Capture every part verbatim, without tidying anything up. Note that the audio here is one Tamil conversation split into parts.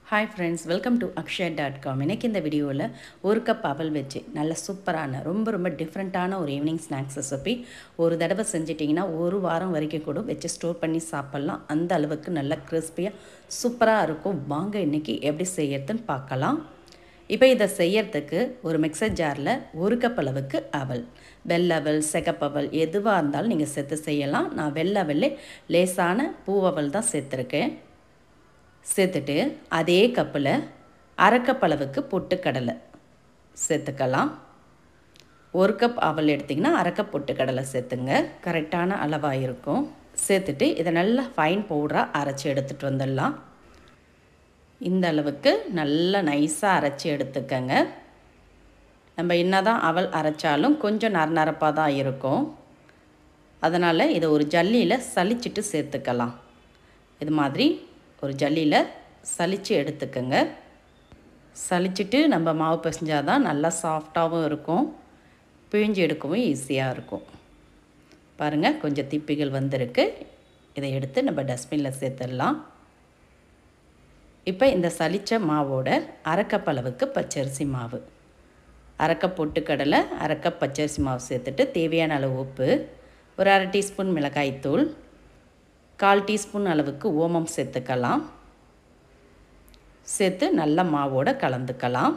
Hi friends, welcome to akshay dot com. இன்னைக்கு இந்த வீடியோவில் ஒரு கப் அவல் வச்சு நல்ல சூப்பரான ரொம்ப ரொம்ப டிஃப்ரெண்ட்டான ஒரு ஈவினிங் ஸ்நாக்ஸ் ரெசிபி ஒரு தடவை செஞ்சிட்டிங்கன்னா ஒரு வாரம் வரைக்கும் கூட வச்சு ஸ்டோர் பண்ணி சாப்பிட்லாம். அந்த அளவுக்கு நல்ல கிறிஸ்பியாக சூப்பராக இருக்கும். வாங்க இன்றைக்கி எப்படி செய்யறதுன்னு பார்க்கலாம். இப்போ இதை செய்யறதுக்கு ஒரு மிக்சர் ஜாரில் ஒரு கப் அளவுக்கு அவல், வெள்ளவல் செகப்பவல் எதுவாக இருந்தாலும் நீங்கள் சேர்த்து செய்யலாம். நான் வெள்ளவல்லே லேசான பூவவல் தான் சேர்த்துருக்கேன். சேர்த்துட்டு அதே கப்பில் அரை கப் அளவுக்கு பொட்டுக்கடலை சேர்த்துக்கலாம். ஒரு கப் அவல் எடுத்திங்கன்னா அரை கப் பொட்டுக்கடலை சேர்த்துங்க, கரெக்டான அளவாக இருக்கும். சேர்த்துட்டு இதை நல்லா ஃபைன் பவுடராக அரைச்சி எடுத்துகிட்டு வந்துடலாம். இந்த அளவுக்கு நல்லா நைஸாக அரைச்சி எடுத்துக்கங்க. நம்ம என்ன தான் அவல் அரைச்சாலும் கொஞ்சம் நரநரப்பாக தான் இருக்கும். அதனால் இதை ஒரு ஜல்லியில் சலிச்சிட்டு சேர்த்துக்கலாம். இது மாதிரி ஒரு ஜல்லியில் சலித்து எடுத்துக்கங்க. சலிச்சிட்டு நம்ம மாவு பிசைஞ்சால் தான் நல்லா சாஃப்டாகவும் இருக்கும், பிழிஞ்சு எடுக்கவும் ஈஸியாக இருக்கும். பாருங்கள், கொஞ்சம் திப்பிகள் வந்திருக்கு. இதை எடுத்து நம்ம டஸ்ட்பினில் சேர்த்துடலாம். இப்போ இந்த சலித்த மாவோட அரைக்கப் அளவுக்கு பச்சரிசி மாவு, அரைக்கப் பொட்டுக்கடலை, அரைக்கப் பச்சரிசி மாவு சேர்த்துட்டு தேவையான அளவு உப்பு, ஒரு அரை டீஸ்பூன் மிளகாய்த்தூள், கால் டீஸ்பூன் அளவுக்கு ஓமம் சேர்த்துக்கலாம். சேர்த்து நல்லா மாவோடு கலந்துக்கலாம்.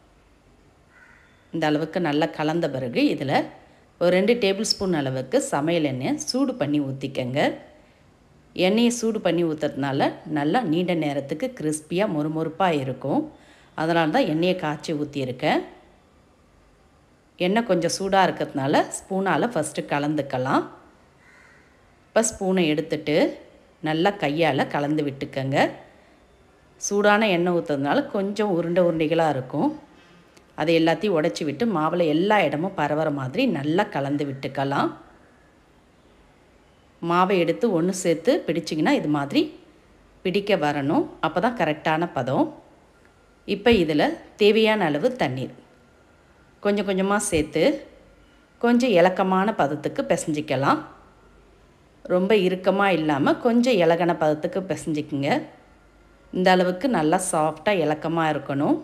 இந்த அளவுக்கு நல்லா கலந்த பிறகு இதில் ஒரு ரெண்டு டேபிள் ஸ்பூன் அளவுக்கு சமையல் எண்ணெய் சூடு பண்ணி ஊற்றிக்கங்க. எண்ணெயை சூடு பண்ணி ஊற்றுறதுனால நல்லா நீண்ட நேரத்துக்கு கிறிஸ்பியாக மொறுமொறுப்பாக இருக்கும். அதனால தான் எண்ணெயை காய்ச்சி ஊற்றியிருக்கேன். எண்ணெய் கொஞ்சம் சூடாக இருக்கிறதுனால ஸ்பூனால் ஃபஸ்ட்டு கலந்துக்கலாம். இப்போ ஸ்பூனை எடுத்துட்டு நல்லா கையால் கலந்து விட்டுக்கங்க. சூடான எண்ணெய் ஊற்றுறதுனால கொஞ்சம் உருண்டை உருண்டைகளாக இருக்கும். அதை எல்லாத்தையும் உடச்சி விட்டு மாவில் எல்லா இடமும் பரவுற மாதிரி நல்லா கலந்து விட்டுக்கலாம். மாவை எடுத்து ஒன்று சேர்த்து பிடிச்சிங்கன்னா இது மாதிரி பிடிக்க வரணும். அப்போ தான் கரெக்டான பதம். இப்போ இதில் தேவையான அளவு தண்ணீர் கொஞ்சம் கொஞ்சமாக சேர்த்து கொஞ்சம் இலக்கமான பதத்துக்கு பிசைஞ்சிக்கலாம். ரொம்ப இறுக்கமாக இல்லாமல் கொஞ்சம் இலகன பதத்துக்கு பிசைஞ்சிக்குங்க. இந்த அளவுக்கு நல்லா சாஃப்டாக இலக்கமாக இருக்கணும்.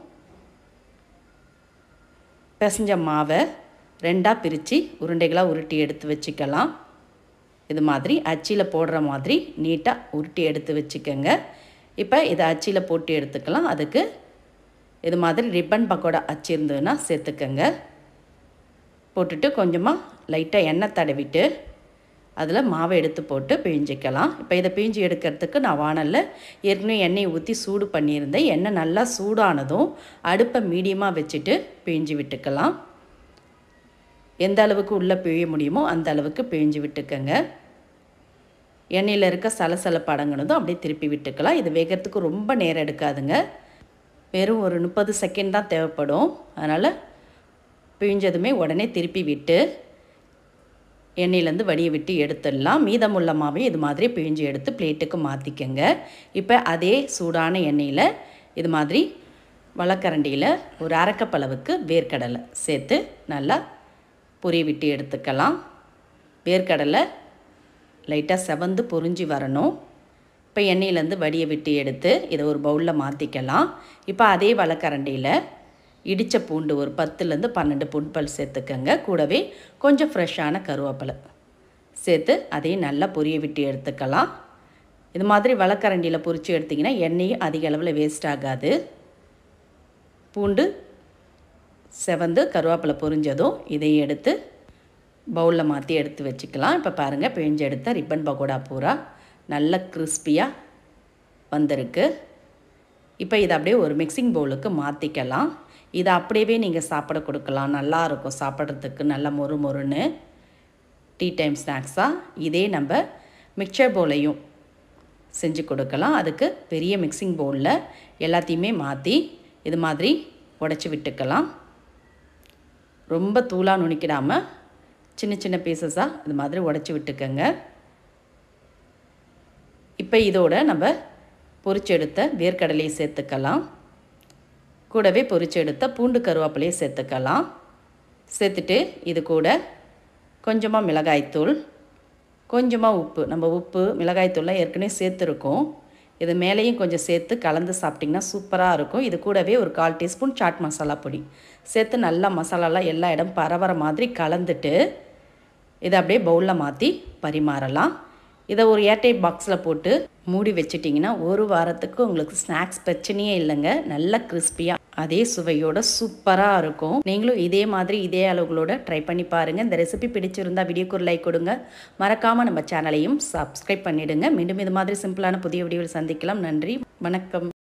பிசைஞ்ச மாவை ரெண்டாக பிரித்து உருண்டைகளாக உருட்டி எடுத்து வச்சுக்கலாம். இது மாதிரி அச்சியில் போடுற மாதிரி நீட்டாக உருட்டி எடுத்து வச்சுக்கோங்க. இப்போ இதை அச்சியில் போட்டு எடுத்துக்கலாம். அதுக்கு இது மாதிரி ரிப்பன் பக்கோடா அச்சு இருந்ததுன்னா சேர்த்துக்கங்க. போட்டுட்டு கொஞ்சமாக லைட்டாக எண்ணெய் தடவிட்டு அதில் மாவை எடுத்து போட்டு பிழிஞ்சிக்கலாம். இப்போ இதை பிழிஞ்சு எடுக்கிறதுக்கு நான் வானலில் ஏற்கனவே எண்ணெய் ஊற்றி சூடு பண்ணியிருந்தேன். எண்ணெய் நல்லா சூடானதும் அடுப்பை மீடியமாக வச்சுட்டு பிழிஞ்சு விட்டுக்கலாம். எந்த அளவுக்கு உள்ளே பிழிய முடியுமோ அந்த அளவுக்கு பிழிஞ்சு விட்டுக்கங்க. எண்ணெயில் இருக்க சலசலப்பு அடங்கினதும் அப்படியே திருப்பி விட்டுக்கலாம். இது வேகிறதுக்கு ரொம்ப நேரம் எடுக்காதுங்க, வெறும் ஒரு முப்பது செகண்ட் தான் தேவைப்படும். அதனால் பிழிஞ்சதுமே உடனே திருப்பி விட்டு எண்ணெயிலேருந்து வடியை விட்டு எடுத்துடலாம். மீதமுள்ள மாவை இது மாதிரி பிழிஞ்சு எடுத்து பிளேட்டுக்கு மாற்றிக்கங்க. இப்போ அதே சூடான எண்ணெயில் இது மாதிரி வளக்கரண்டியில் ஒரு அரைக்கப் அளவுக்கு வேர்க்கடலை சேர்த்து நல்லா பொரிய விட்டு எடுத்துக்கலாம். வேர்க்கடலை லைட்டாக செவந்து பொரிஞ்சு வரணும். இப்போ எண்ணெயிலேருந்து வடியை விட்டு எடுத்து இதை ஒரு பவுலில் மாற்றிக்கலாம். இப்போ அதே வளக்கரண்டியில் இடித்த பூண்டு ஒரு பத்துலேருந்து பன்னெண்டு பூண்டு பல் சேர்த்துக்கங்க. கூடவே கொஞ்சம் ஃப்ரெஷ்ஷான கருவேப்பிலை சேர்த்து அதையும் நல்லா பொரிய விட்டு எடுத்துக்கலாம். இது மாதிரி வளக்கரண்டியில் பொரித்து எடுத்திங்கன்னா எண்ணெயும் அதிக அளவில் வேஸ்ட் ஆகாது. பூண்டு செவந்து கருவேப்பிலை பொரிஞ்சதும் இதையும் எடுத்து பவுலில் மாற்றி எடுத்து வச்சுக்கலாம். இப்போ பாருங்கள், பிழிஞ்சு எடுத்த ரிப்பன் பக்கோடா பூரா நல்ல கிறிஸ்பியாக வந்திருக்கு. இப்போ இதை அப்படியே ஒரு மிக்சிங் பவுலுக்கு மாற்றிக்கலாம். இதை அப்படியே நீங்கள் சாப்பிட கொடுக்கலாம். நல்லாயிருக்கும் சாப்பிட்றதுக்கு, நல்ல மொறு மொறுன்னு டீ டைம் ஸ்நாக்ஸாக. இதே நம்ம மிக்சர் பவுலையும் செஞ்சு கொடுக்கலாம். அதுக்கு பெரிய மிக்சிங் பவுலில் எல்லாத்தையுமே மாற்றி இது மாதிரி உடச்சி விட்டுக்கலாம். ரொம்ப தூளாக நுணுக்கிடாமல் சின்ன சின்ன பீசஸாக இது மாதிரி உடச்சி விட்டுக்கங்க. இப்போ இதோட நம்ம பொரிச்சு எடுத்த வேர்க்கடலையை சேர்த்துக்கலாம். கூடவே பொரிச்சு எடுத்த பூண்டு கருவேப்பிலையை சேர்த்துக்கலாம். சேர்த்துட்டு இது கூட கொஞ்சமாக மிளகாய்த்தூள், கொஞ்சமாக உப்பு, நம்ம உப்பு மிளகாய்த்தூள்லாம் ஏற்கனவே சேர்த்துருக்கோம். இது மேலேயும் கொஞ்சம் சேர்த்து கலந்து சாப்பிட்டிங்கன்னா சூப்பராக இருக்கும். இது கூடவே ஒரு கால் டீஸ்பூன் சாட் மசாலா பொடி சேர்த்து நல்லா மசாலாலாம் எல்லா இடம் பரவற மாதிரி கலந்துட்டு இதை அப்படியே பவுலில் மாற்றி பரிமாறலாம். இதை ஒரு ஏர்டைட் பாக்ஸில் போட்டு மூடி வச்சிட்டிங்கன்னா ஒரு வாரத்துக்கு உங்களுக்கு ஸ்நாக்ஸ் பிரச்சனையே இல்லைங்க. நல்ல கிறிஸ்பியாக அதே சுவையோட சூப்பராக இருக்கும். நீங்களும் இதே மாதிரி இதே அளவுகளோட ட்ரை பண்ணி பாருங்கள். இந்த ரெசிபி பிடிச்சிருந்தா வீடியோக்கு ஒரு லைக் கொடுங்க. மறக்காமல் நம்ம சேனலையும் சப்ஸ்கிரைப் பண்ணிவிடுங்க. மீண்டும் இது மாதிரி சிம்பிளான புதிய வீடியோவில் சந்திக்கலாம். நன்றி, வணக்கம்.